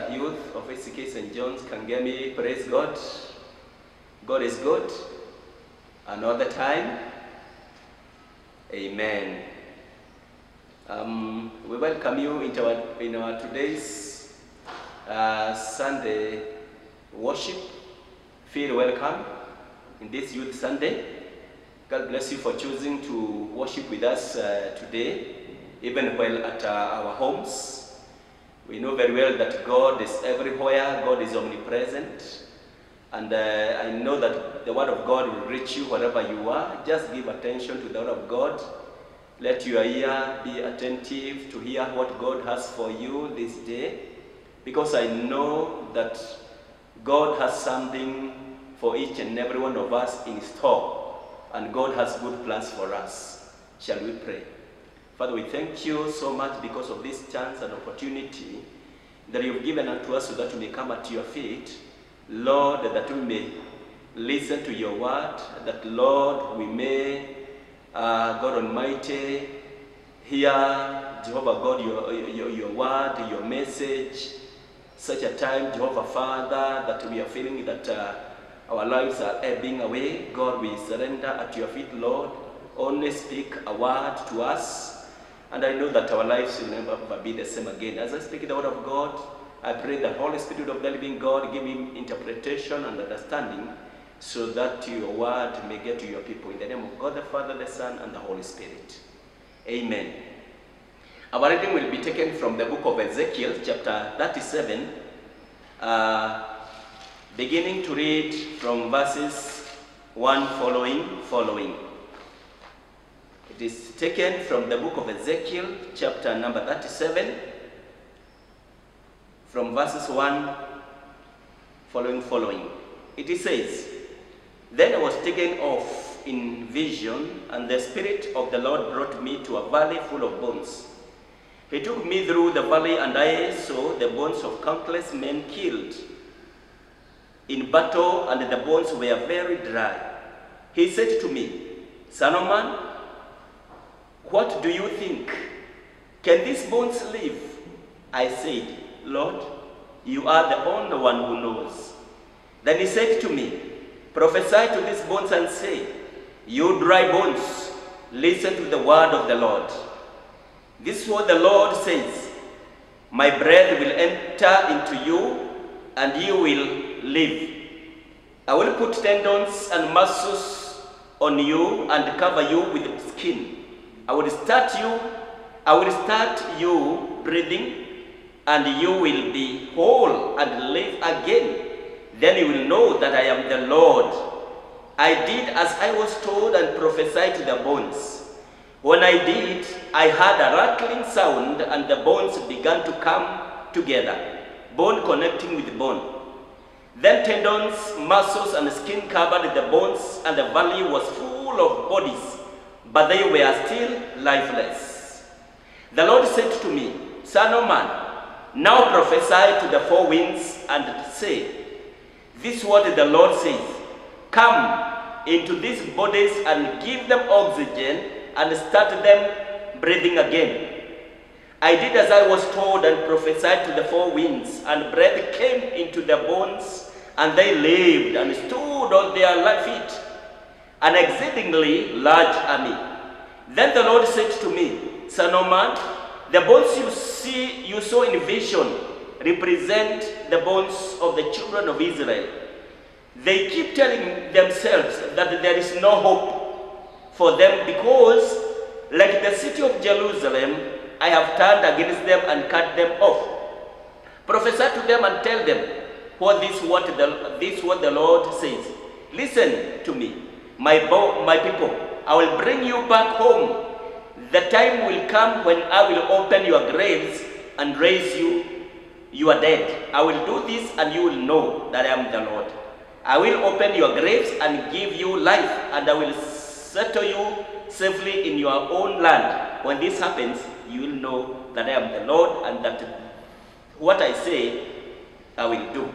youth of Ezekiel St. John's can hear me, praise God. God is good. Another time. Amen. We welcome you in our today's Sunday worship. Feel welcome in this Youth Sunday. God bless you for choosing to worship with us today, even while at our homes. We know very well that God is everywhere, God is omnipresent, and I know that the Word of God will reach you wherever you are. Just give attention to the Word of God. Let your ear be attentive to hear what God has for you this day, because I know that God has something for each and every one of us in store, and God has good plans for us. Shall we pray? Father, we thank you so much because of this chance and opportunity that you've given unto us so that we may come at your feet. Lord, that we may listen to your word, that, Lord, we may, God Almighty, hear, Jehovah God, your word, your message, such a time, Jehovah Father, that we are feeling that our lives are ebbing away. God, we surrender at your feet, Lord. Only speak a word to us, and I know that our lives will never be the same again. As I speak the word of God, I pray the Holy Spirit of the living God give him interpretation and understanding so that your word may get to your people. In the name of God, the Father, the Son, and the Holy Spirit. Amen. Our reading will be taken from the book of Ezekiel, chapter 37, beginning to read from verses 1 following. It is taken from the book of Ezekiel, chapter number 37, from verses 1 following. It says, "Then I was taken off in vision, and the Spirit of the Lord brought me to a valley full of bones. He took me through the valley, and I saw the bones of countless men killed in battle, and the bones were very dry. He said to me, 'Son of man, what do you think? Can these bones live?' I said, 'Lord, you are the only one who knows.' Then he said to me, 'Prophesy to these bones and say, you dry bones, listen to the word of the Lord. This is what the Lord says, my breath will enter into you, and you will live. I will put tendons and muscles on you and cover you with skin. I will start you breathing, and you will be whole and live again. Then you will know that I am the Lord. I did as I was told and prophesied to the bones. When I did, I heard a rattling sound, and the bones began to come together, bone connecting with bone. Then tendons, muscles, and skin covered the bones, and the valley was full of bodies, but they were still lifeless. The Lord said to me, 'Son of man, now prophesy to the four winds and say, this is what the Lord says. Come into these bodies and give them oxygen and start them breathing again.' I did as I was told and prophesied to the four winds, and breath came into the bones, and they lived and stood on their feet, an exceedingly large army. Then the Lord said to me, 'Son of man, the bones you saw in vision represent the bones of the children of Israel. They keep telling themselves that there is no hope for them because, like the city of Jerusalem, I have turned against them and cut them off. Prophesy to them and tell them, this is what the Lord says. Listen to me, my people. I will bring you back home. The time will come when I will open your graves and raise you are dead. I will do this, and you will know that I am the Lord. I will open your graves and give you life, and I will settle you safely in your own land. When this happens, you will know that I am the Lord, and that what I say, I will do."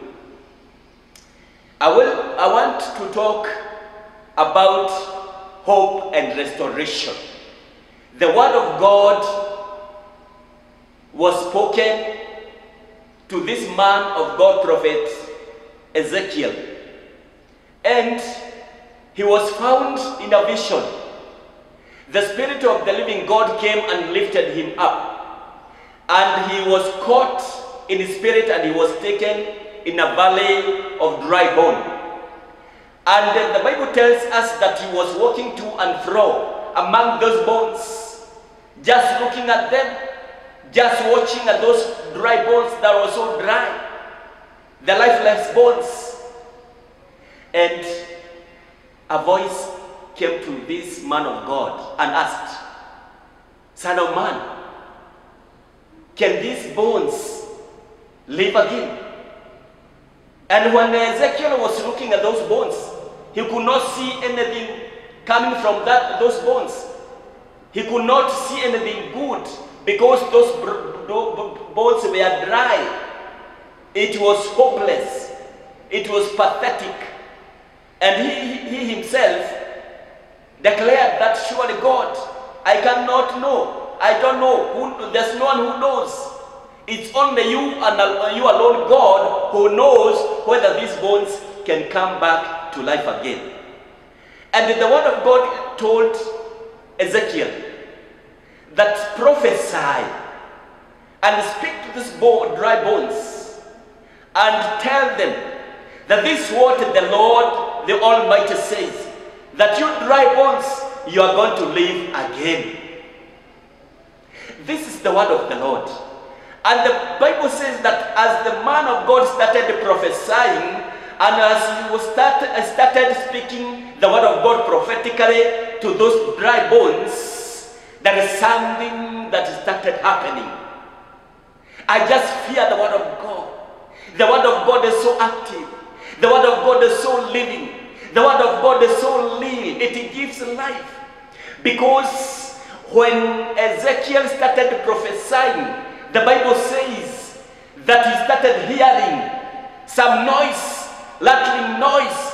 I want to talk about hope and restoration. The word of God was spoken to this man of God, prophet Ezekiel. And he was found in a vision. The Spirit of the living God came and lifted him up. And he was caught in his spirit and he was taken in a valley of dry bone. And the Bible tells us that he was walking to and fro among those bones, just looking at them, just watching at those dry bones that were so dry, the lifeless bones. And a voice came to this man of God and asked, "Son of man, can these bones live again?" And when Ezekiel was looking at those bones, he could not see anything coming from those bones. He could not see anything good because those bones were dry. It was hopeless. It was pathetic. And he himself declared that, "Surely God, I cannot know. I don't know. There's no one who knows. It's only you and you alone, God, who knows whether these bones can come back to life again." And the word of God told Ezekiel that prophesy and speak to these dry bones and tell them that this is what the Lord, the Almighty says, that you dry bones, you are going to live again. This is the word of the Lord. And the Bible says that as the man of God started prophesying, and as he started speaking the word of God prophetically to those dry bones, there is something that started happening. I just fear the word of God. The word of God is so active. The word of God is so living. The word of God is so real. It gives life. Because when Ezekiel started prophesying, the Bible says that he started hearing some noise, rattling noise,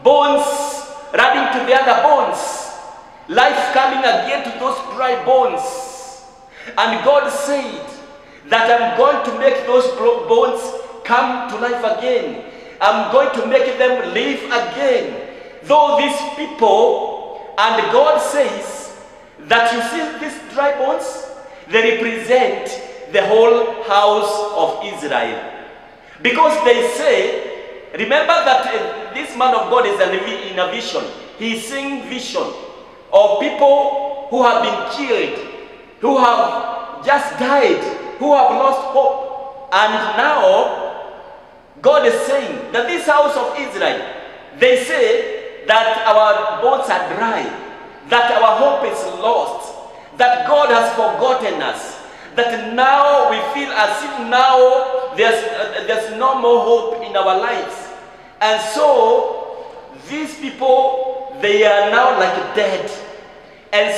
bones running to the other bones, life coming again to those dry bones. And God said that I'm going to make those bones come to life again. I'm going to make them live again. Though these people, and God says that you see these dry bones, they represent the whole house of Israel. Because they say, remember that this man of God is in a vision. He's seeing vision of people who have been killed, who have just died, who have lost hope. And now, God is saying that this house of Israel, they say that our bones are dry, that our hope is lost, that God has forgotten us, that now we feel as if now there's no more hope in our lives. And so these people, they are now like dead. And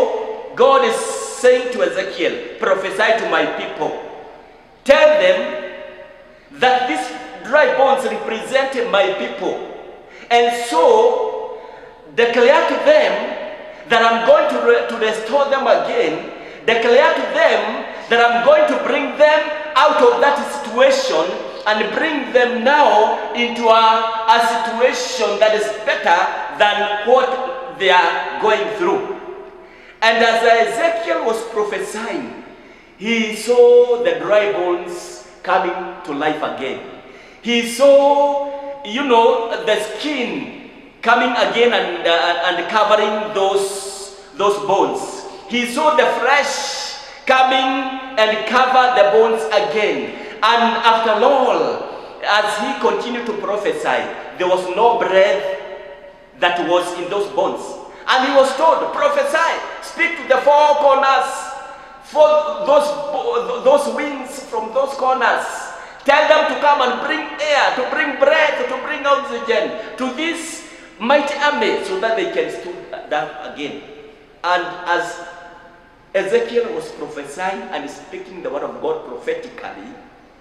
so God is saying to Ezekiel, prophesy to my people. Tell them that these dry bones represent my people. And so declare to them that I'm going to restore them again. Declare to them that I'm going to bring them out of that situation and bring them now into a situation that is better than what they are going through. And as Ezekiel was prophesying, he saw the dry bones coming to life again. He saw, the skin coming again and covering those bones. He saw the flesh coming and cover the bones again. And after all, as he continued to prophesy, there was no breath that was in those bones. And he was told, prophesy, speak to the four corners, for those wings from those corners. Tell them to come and bring air, to bring breath, to bring oxygen to this mighty army so that they can stand up again. And as Ezekiel was prophesying and speaking the word of God prophetically,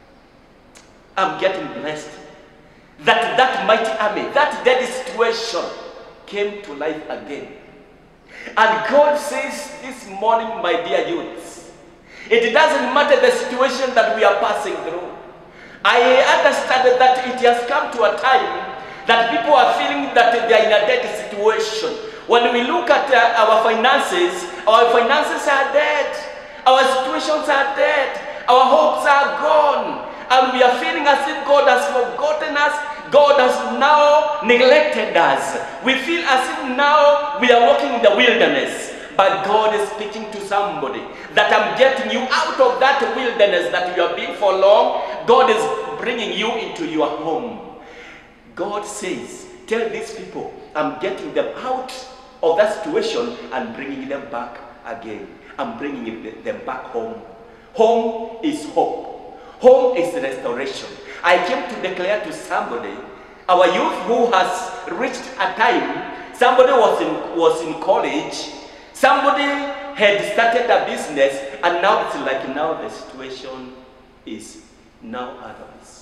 I'm getting blessed that mighty army, that dead situation came to life again. And God says this morning, my dear youths, it doesn't matter the situation that we are passing through. I understand that it has come to a time that people are feeling that they are in a dead situation. When we look at our finances are dead. Our situations are dead. Our hopes are gone. And we are feeling as if God has forgotten us. God has now neglected us. We feel as if now we are walking in the wilderness. But God is speaking to somebody that I'm getting you out of that wilderness that you have been for long. God is bringing you into your home. God says, tell these people, I'm getting them out of that situation and bringing them back again. I'm bringing them back home. Home is hope. Home is restoration. I came to declare to somebody, our youth who has reached a time, somebody was in college, somebody had started a business, and now it's like now the situation is now otherwise.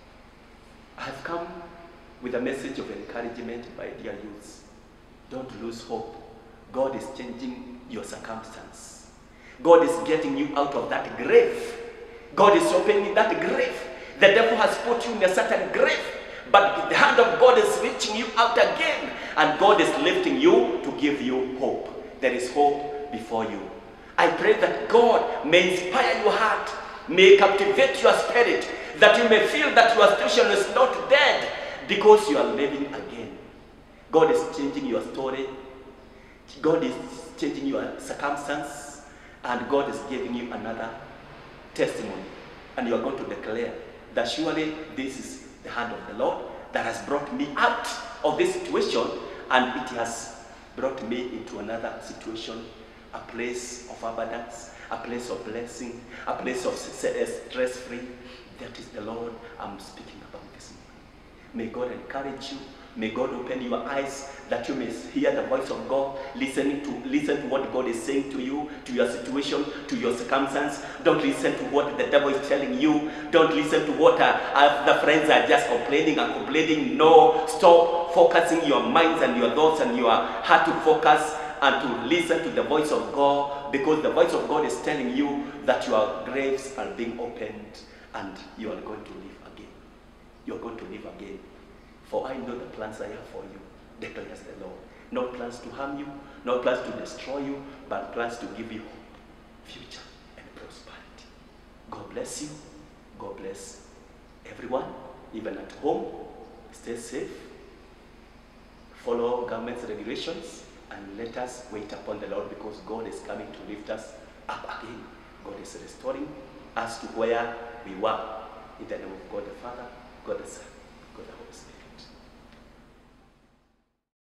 I have come with a message of encouragement, my dear youths. Don't lose hope. God is changing your circumstance. God is getting you out of that grave. God is opening that grave. The devil has put you in a certain grave, but the hand of God is reaching you out again, and God is lifting you to give you hope. There is hope before you. I pray that God may inspire your heart, may captivate your spirit, that you may feel that your situation is not dead because you are living again. God is changing your story. God is changing your circumstance, and God is giving you another testimony. And you are going to declare that surely this is the hand of the Lord that has brought me out of this situation, and it has brought me into another situation, a place of abundance, a place of blessing, a place of stress-free. That is the Lord I'm speaking about this morning. May God encourage you. May God open your eyes that you may hear the voice of God, listen to what God is saying to you, to your situation, to your circumstance. Don't listen to what the devil is telling you. Don't listen to what the friends are just complaining and complaining. No, stop focusing your minds and your thoughts and your heart to focus and to listen to the voice of God, because the voice of God is telling you that your graves are being opened and you are going to live again. You are going to live again. For I know the plans I have for you, declares the Lord. Not plans to harm you, not plans to destroy you, but plans to give you hope, future, and prosperity. God bless you. God bless everyone, even at home. Stay safe. Follow government's regulations, and let us wait upon the Lord, because God is coming to lift us up again. God is restoring us to where we were. In the name of God the Father, God the Son, God the Holy Spirit.